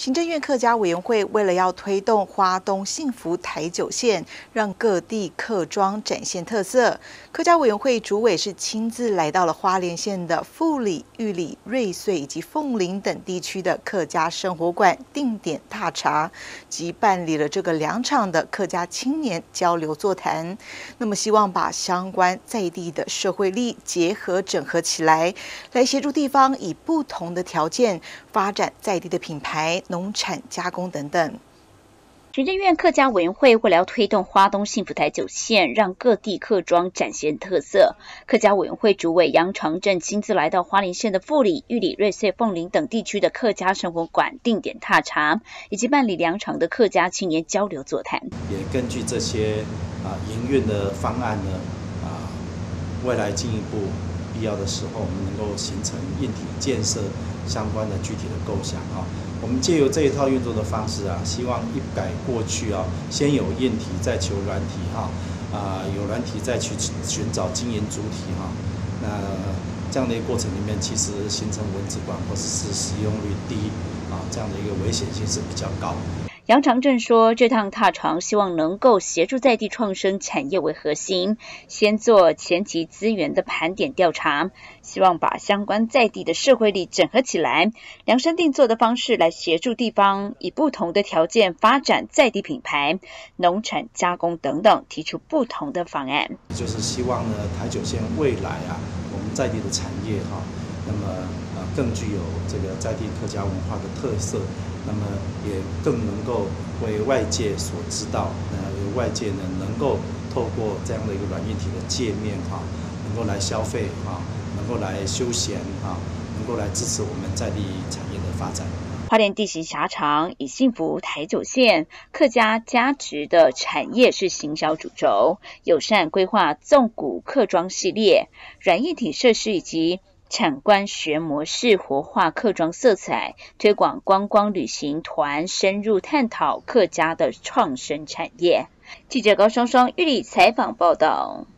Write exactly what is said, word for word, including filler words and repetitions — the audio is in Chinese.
行政院客家委员会为了要推动花东幸福台九线，让各地客庄展现特色，客家委员会主委是亲自来到了花莲县的富里、玉里、瑞穗以及凤林等地区的客家生活馆定点踏查，及办理了这个两场的客家青年交流座谈。那么希望把相关在地的社会力结合整合起来，来协助地方以不同的条件发展在地的品牌、农产加工等等。 行政院客家委员会为了要推动花东幸福台九线，让各地客庄展现特色，客家委员会主委杨长正亲自来到花莲县的富里、玉里、瑞穗、凤林等地区的客家生活馆定点踏查，以及办理两场的客家青年交流座谈。 也根据这些啊营运的方案呢，啊未来进一步必要的时候，我们能够形成硬体建设相关的具体的构想啊。我们借由这一套运作的方式啊，希望一改过去啊，先有硬体再求软体哈，啊有软体再去寻找经营主体哈。那这样的一个过程里面，其实形成蚊子馆或者是使用率低啊，这样的一个危险性是比较高。 杨长正说，这趟踏查希望能够协助在地创生产业为核心，先做前期资源的盘点调查，希望把相关在地的社会力整合起来，量身定做的方式来协助地方以不同的条件发展在地品牌、农产加工等等，提出不同的方案。 就是希望呢，台九线未来啊，我们在地的产业哈，那么呃更具有这个在地客家文化的特色。那么也更能够为外界所知道，呃，外界呢能够透过这样的一个软硬体的界面哈，能够来消费哈，能够来休闲哈，能够来支持我们在地产业的发展。 花莲地形狭长，以幸福台九线客家价值的产业是行销主轴，友善规划纵谷客庄系列、软硬体设施以及产官学模式活化客庄色彩，推广观光旅行团，深入探讨客家的创生产业。记者高双双玉里采访报道。